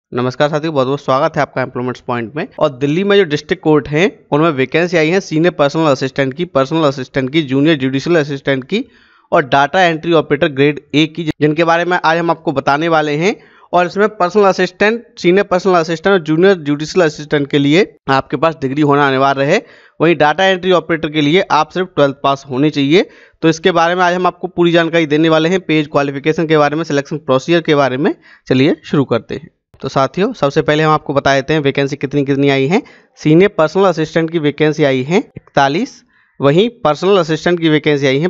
नमस्कार साथियों, बहुत बहुत स्वागत है आपका एम्प्लॉयमेंट्स पॉइंट में। और दिल्ली में जो डिस्ट्रिक्ट कोर्ट हैं उनमें वैकेंसी आई है सीनियर पर्सनल असिस्टेंट की, जूनियर जुडिशियल असिस्टेंट की और data entry operator grade A की, जिनके बारे में आज हम आपको बताने वाले हैं। और इसमें personal assistant, senior personal assistant और जूनियर जुडिशियल असिस्टेंट के लिए आपके पास डिग्री होना अनिवार्य है। वहीं डाटा एंट्री ऑपरेटर के लिए आप सिर्फ 12th पास होने चाहिए। तो इसके बारे में आज हम आपको पूरी जानकारी देने वाले हैं, पेज क्वालिफिकेशन के बारे में, सिलेक्शन प्रोसीजर के बारे में। चलिए शुरू करते हैं। तो साथियों, सबसे पहले हम आपको बता देते हैं वैकेंसी कितनी आई हैं। सीनियर पर्सनल असिस्टेंट की वैकेंसी आई है 41, वहीं पर्सनल असिस्टेंट की वैकेंसी आई है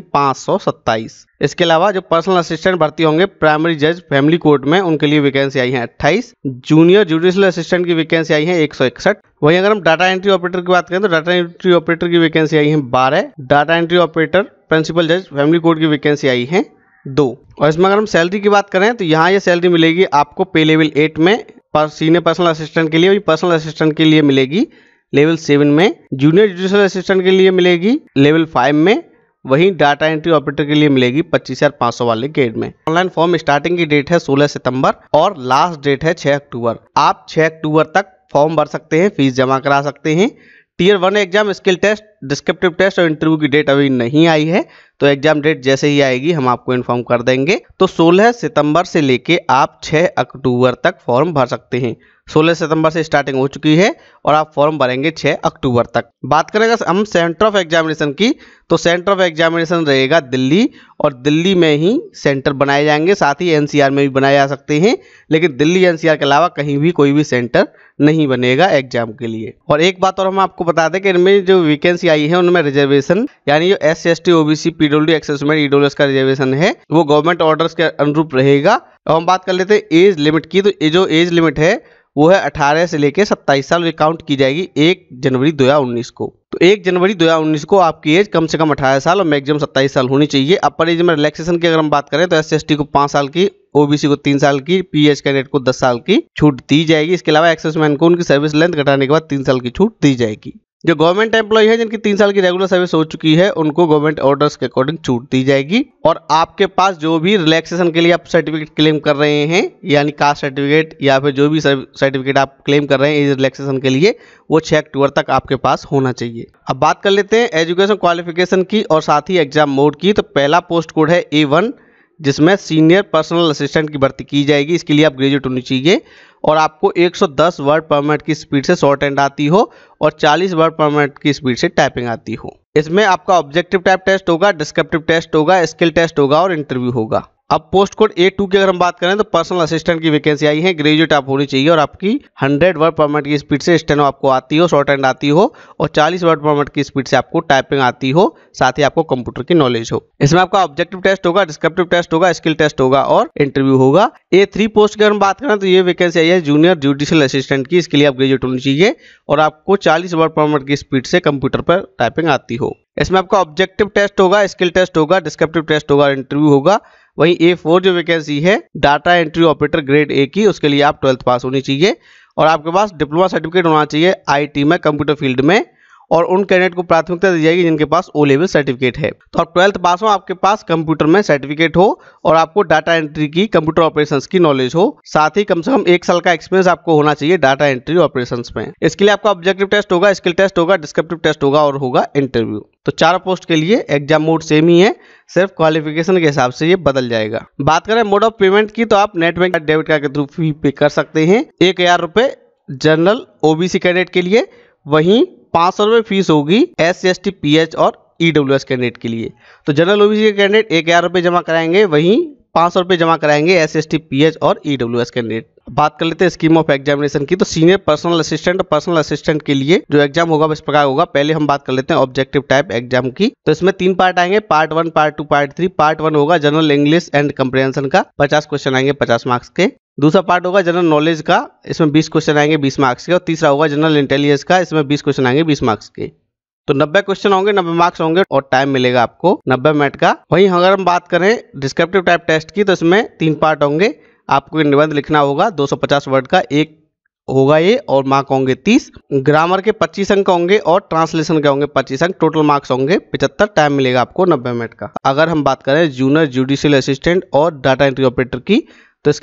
527। इसके अलावा जो पर्सनल असिस्टेंट भर्ती होंगे प्राइमरी जज फैमिली कोर्ट में, उनके लिए वैकेंसी आई है 28। जूनियर जुडिशियल असिस्टेंट की वैकेंसी आई है 161। वहीं अगर हम डाटा एंट्री ऑपरेटर की बात करें तो डाटा एंट्री ऑपरेटर की वैकेंसी आई है 12। डाटा एंट्री ऑपरेटर प्रिंसिपल जज फैमिली कोर्ट की वैकेंसी आई है 2। और इसमें अगर हम सैलरी की बात करें तो यहाँ ये सैलरी मिलेगी आपको पे लेवल 8 में सीनियर पर्सनल असिस्टेंट के लिए, वही पर्सनल असिस्टेंट के लिए मिलेगी लेवल 7 में, जूनियर जुडिशियल असिस्टेंट के लिए मिलेगी लेवल 5 में, वहीं डाटा एंट्री ऑपरेटर के लिए मिलेगी 25,500 वाले ग्रेड में। ऑनलाइन फॉर्म स्टार्टिंग की डेट है 16 सितंबर और लास्ट डेट है 6 अक्टूबर। आप 6 अक्टूबर तक फॉर्म भर सकते हैं, फीस जमा करा सकते हैं। Tier 1 exam, skill test, descriptive test और इंटरव्यू की डेट अभी नहीं आई है, तो एग्जाम डेट जैसे ही आएगी हम आपको इन्फॉर्म कर देंगे। तो 16 सितंबर से लेके आप 6 अक्टूबर तक फॉर्म भर सकते हैं। 16 सितंबर से स्टार्टिंग हो चुकी है और आप फॉर्म भरेंगे 6 अक्टूबर तक। बात करेंगे हम सेंटर ऑफ एग्जामिनेशन की, तो सेंटर ऑफ एग्जामिनेशन रहेगा दिल्ली, और दिल्ली में ही सेंटर बनाए जाएंगे। साथ ही एनसीआर में भी बनाए जा सकते हैं, लेकिन दिल्ली एनसीआर के अलावा कहीं भी कोई भी सेंटर नहीं बनेगा एग्जाम के लिए। और एक बात और हम आपको बता दें कि इनमें जो वैकेंसी आई है उनमें रिजर्वेशन, यानी जो SC/ST OBC PWD एक्सेसमेंट EWS का रिजर्वेशन है वो गवर्नमेंट ऑर्डर्स के अनुरूप रहेगा। और हम बात कर लेते हैं एज लिमिट की, तो ये जो एज लिमिट है वो है 18 से लेके 27 साल। ये काउंट की जाएगी 1 जनवरी 2019 को। तो 1 जनवरी 2019 को आपकी एज कम से कम 18 साल और मैक्सिमम 27 साल होनी चाहिए। अपर एज में रिलैक्सेशन की अगर हम बात करें तो SC/ST को 5 साल की, OBC को 3 साल की, PH कैंडिडेट को 10 साल की छूट दी जाएगी। इसके अलावा एक्सेसमैन को उनकी सर्विस लेंथ घटाने के बाद 3 साल की छूट दी जाएगी। जो गवर्नमेंट एम्प्लॉय है जिनकी 3 साल की रेगुलर सर्विस हो चुकी है उनको गवर्नमेंट ऑर्डर्स के अकॉर्डिंग छूट दी जाएगी। और आपके पास जो भी रिलैक्सेशन के लिए आप सर्टिफिकेट क्लेम कर रहे हैं, यानी कास्ट सर्टिफिकेट या फिर जो भी सर्टिफिकेट आप क्लेम कर रहे हैं एज रिलैक्सेशन के लिए, वो 6 अक्टूबर तक आपके पास होना चाहिए। अब बात कर लेते हैं एजुकेशन क्वालिफिकेशन की और साथ ही एग्जाम मोड की। तो पहला पोस्ट कोड है A1, जिसमें सीनियर पर्सनल असिस्टेंट की भर्ती की जाएगी। इसके लिए आप ग्रेजुएट होनी चाहिए और आपको 110 वर्ड पर मिनट की स्पीड से शॉर्ट हैंड आती हो और 40 वर्ड पर मिनट की स्पीड से टाइपिंग आती हो। इसमें आपका ऑब्जेक्टिव टाइप टेस्ट होगा, डिस्क्रिप्टिव टेस्ट होगा, स्किल टेस्ट होगा और इंटरव्यू होगा। अब पोस्ट कोड A2 की अगर हम बात करें तो पर्सनल असिस्टेंट की वैकेंसी आई है, ग्रेजुएट आप होनी चाहिए और आपकी 100 वर्ड पर मिनट की स्पीड से स्टेनो आपको आती हो, शॉर्ट हैंड आती हो और 40 वर्ड पर मिनट की स्पीड से आपको टाइपिंग आती हो, साथ ही आपको कंप्यूटर की नॉलेज हो। इसमें आपका ऑब्जेक्टिव टेस्ट होगा, डिस्क्रिप्टिव टेस्ट होगा, स्किल टेस्ट होगा और इंटरव्यू होगा। A3 पोस्ट की अगर हम बात करें तो ये वैकेंसी आई है जूनियर जुडिशियल असिस्टेंट की। इसके लिए आप ग्रेजुएट होनी चाहिए और आपको 40 वर्ड पर मिनट की स्पीड से कंप्यूटर पर टाइपिंग आती हो। इसमें आपका ऑब्जेक्टिव टेस्ट होगा, स्किल टेस्ट होगा, डिस्क्रिप्टिव टेस्ट होगा, इंटरव्यू होगा। वहीं A4 जो वैकेंसी है data entry operator grade A की, उसके लिए आप 12th पास होनी चाहिए और आपके पास डिप्लोमा सर्टिफिकेट होना चाहिए IT में, कंप्यूटर फील्ड में, और उन कैंडिडेट को प्राथमिकता दी जाएगी जिनके पास O लेवल सर्टिफिकेट है। तो आप 12th पास हो, आपके पास कंप्यूटर में सर्टिफिकेट हो और आपको डाटा एंट्री की, कंप्यूटर ऑपरेशंस की नॉलेज हो, साथ ही कम से कम 1 साल का एक्सपीरियंस आपको होना चाहिए डाटा एंट्री ऑपरेशंस में। इसके लिए आपका ऑब्जेक्टिव टेस्ट होगा, स्किल टेस्ट होगा, डिस्क्रिप्टिव टेस्ट होगा और होगा इंटरव्यू। तो 4 पोस्ट के लिए एग्जाम मोड सेम ही है, सिर्फ क्वालिफिकेशन के हिसाब से ये बदल जाएगा। बात करें मोड ऑफ पेमेंट की, तो आप नेट बैंक डेबिट कार्ड के थ्रू फी पे कर सकते हैं। 1000 रुपये जनरल OBC कैंडिडेट के लिए, वहीं 500 रुपये फीस होगी SC/ST PH और EWS कैंडिडेट के लिए। तो जनरल OBC के कैंडिडेट 1000 रुपये जमा कराएंगे, वहीं 500 रुपये जमा कराएंगे SC/ST PH और EWS कैंडिडेट। बात कर लेते हैं स्कीम ऑफ एग्जामिनेशन की। तो सीनियर पर्सनल असिस्टेंट और पर्सनल असिस्टेंट के लिए जो एग्जाम होगा इस प्रकार होगा। पहले हम बात कर लेते हैं ऑब्जेक्टिव टाइप एग्जाम की। तो इसमें 3 पार्ट आएंगे, पार्ट 1, पार्ट 2, पार्ट 3। पार्ट 1 होगा जनरल इंग्लिश एंड कंप्रिहेंशन का, 50 क्वेश्चन आएंगे 50 मार्क्स के। दूसरा पार्ट होगा जनरल नॉलेज का, इसमें 20 क्वेश्चन आएंगे 20 मार्क्स के। और तीसरा होगा जनरल इंटेलिजेंस का, इसमें 20 क्वेश्चन आएंगे 20 मार्क्स के। तो 90 क्वेश्चन होंगे, 90 मार्क्स होंगे और टाइम मिलेगा आपको 90 मिनट का। वहीं अगर हम बात करें डिस्क्रिप्टिव टाइप टेस्ट की, तो इसमें 3 पार्ट होंगे। आपको निबंध लिखना होगा 250 वर्ड का, एक होगा ये, और मार्क होंगे 30। ग्रामर के 25 अंक होंगे और ट्रांसलेशन के होंगे 25 अंक। टोटल मार्क्स होंगे 75। टाइम मिलेगा आपको 90 मिनट का। अगर हम बात करें जूनियर जुडिशियल असिस्टेंट और डाटा एंट्री ऑपरेटर की, तो इसके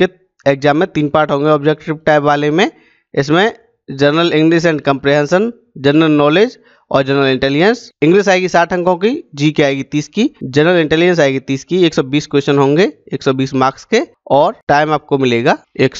एग्जाम में 3 पार्ट होंगे ऑब्जेक्टिव टाइप वाले में। इसमें general English and comprehension, general knowledge और जनरल इंटेलिजेंस। इंग्लिश आएगी 60 अंकों की, जीके आएगी 30 की, जनरल इंटेलिजेंस आएगी 30 की। 120 क्वेश्चन होंगे 120 मार्क्स के और टाइम आपको मिलेगा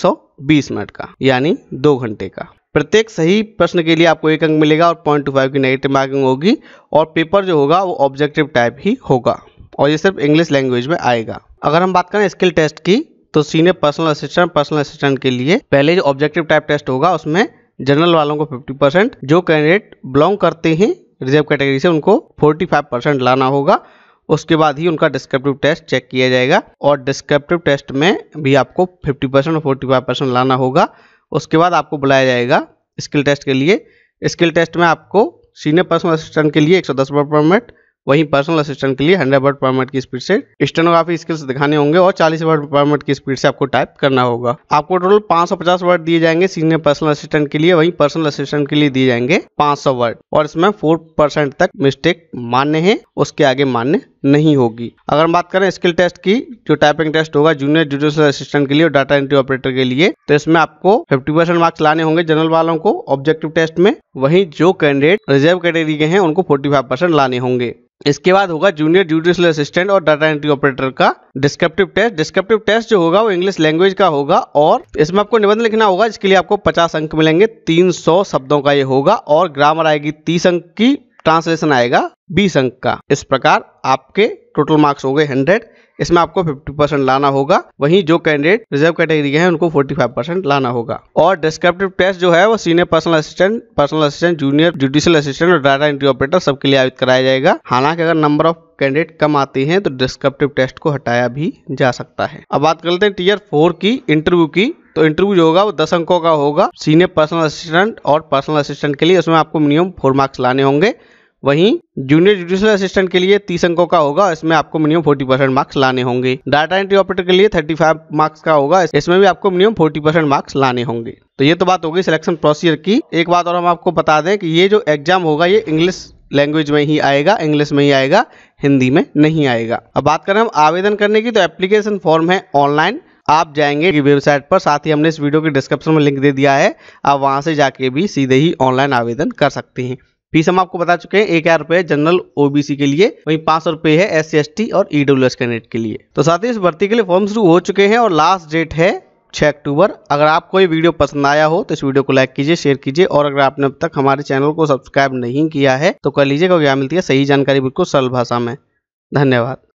120 मिनट का, यानी 2 घंटे का। प्रत्येक सही प्रश्न के लिए आपको 1 अंक मिलेगा और 0.25 की नेगेटिव मार्किंग होगी और पेपर जो होगा वो ऑब्जेक्टिव टाइप ही होगा और ये सिर्फ इंग्लिश लैंग्वेज में आएगा। अगर हम बात करें स्किल टेस्ट की तो सीनियर पर्सनल असिस्टेंट के लिए पहले जो ऑब्जेक्टिव टाइप टेस्ट होगा उसमें जनरल वालों को 50%, जो कैंडिडेट बिलोंग करते हैं रिजर्व कैटेगरी से उनको 45% लाना होगा। उसके बाद ही उनका डिस्क्रिप्टिव टेस्ट चेक किया जाएगा और डिस्क्रिप्टिव टेस्ट में भी आपको 50% और 45% लाना होगा। उसके बाद आपको बुलाया जाएगा स्किल टेस्ट के लिए। स्किल टेस्ट में आपको सीनियर पर्सनल असिस्टेंट के लिए 110 वर्ड पर मिनट, वहीं पर्सनल असिस्टेंट के लिए 100 वर्ड पर मिनट की स्पीड से स्टेनोग्राफी स्किल्स दिखाने होंगे और 40 वर्ड पर मिनट की स्पीड से आपको टाइप करना होगा। आपको टोटल 550 वर्ड दिए जाएंगे सीनियर पर्सनल असिस्टेंट के लिए, वहीं पर्सनल असिस्टेंट के लिए दिए जाएंगे 500 वर्ड और इसमें 4% तक मिस्टेक मान्य है, उसके आगे मान्य नहीं होगी। अगर हम बात करें स्किल टेस्ट की, जो टाइपिंग टेस्ट होगा जूनियर जुडिशियल असिस्टेंट के लिए और डाटा एंट्री ऑपरेटर के लिए, तो इसमें आपको 50% मार्क्स लाने होंगे जनरल वालों को ऑब्जेक्टिव टेस्ट में, वहीं जो कैंडिडेट रिजर्व कैटेगरी के हैं उनको 45% लाने होंगे। इसके बाद होगा जूनियर जुडिशियल असिस्टेंट और डाटा एंट्री ऑपरेटर का डिस्क्रिप्टिव टेस्ट। डिस्क्रिप्टिव टेस्ट जो होगा वो इंग्लिश लैंग्वेज का होगा और इसमें आपको निबंध लिखना होगा, जिसके लिए आपको 50 अंक मिलेंगे। 300 शब्दों का ये होगा और ग्रामर आएगी 30 अंक की, ट्रांसलेशन आएगा 20 अंक का। इस प्रकार आपके टोटल मार्क्स हो गए 100। इसमें आपको 50% लाना होगा, वहीं जो कैंडिडेट रिजर्व कैटेगरी के हैं उनको 45% लाना होगा। और डिस्क्रिप्टिव टेस्ट जो है वो senior personal assistant, junior judicial assistant और डाटा एंट्री ऑपरेटर सबके लिए आयोजित कराया जाएगा। हालांकि अगर नंबर ऑफ कैंडिडेट कम आते हैं तो डिस्क्रिप्टिव टेस्ट को हटाया भी जा सकता है। अब बात करते हैं टीयर 4 की इंटरव्यू की। तो इंटरव्यू जो होगा वो 10 अंकों का होगा सीनियर पर्सनल असिस्टेंट और पर्सनल असिस्टेंट के लिए, उसमें आपको मिनिमम 4 मार्क्स लाने होंगे। वहीं जूनियर जुडिशियल असिस्टेंट के लिए 30 अंकों का होगा, इसमें आपको मिनिमम 40% मार्क्स लाने होंगे। डाटा एंट्री ऑपरेटर के लिए 35 मार्क्स का होगा, इसमें भी आपको मिनिमम 40% मार्क्स लाने होंगे। तो ये तो बात होगी सिलेक्शन प्रोसीजर की। एक बात और हम आपको बता दें कि ये जो एग्जाम होगा ये इंग्लिश लैंग्वेज में ही आएगा, इंग्लिश में ही आएगा, हिंदी में नहीं आएगा। अब बात करें हम आवेदन करने की, तो एप्लीकेशन फॉर्म है ऑनलाइन, आप जाएंगे वेबसाइट पर, साथ ही हमने इस वीडियो के डिस्क्रिप्शन में लिंक दे दिया है, आप वहां से जाके भी सीधे ही ऑनलाइन आवेदन कर सकते हैं। फीस हम आपको बता चुके हैं, 1000 रुपये जनरल ओबीसी के लिए, वहीं 500 रुपये है SC/ST और EWS कैंडिडेट के लिए। तो साथ ही इस भर्ती के लिए फॉर्म शुरू हो चुके हैं और लास्ट डेट है 6 अक्टूबर। अगर आपको ये वीडियो पसंद आया हो तो इस वीडियो को लाइक कीजिए, शेयर कीजिए और अगर आपने अब तक हमारे चैनल को सब्सक्राइब नहीं किया है तो कर लीजिए, क्योंकि यहाँ मिलती है सही जानकारी बिल्कुल सरल भाषा में। धन्यवाद।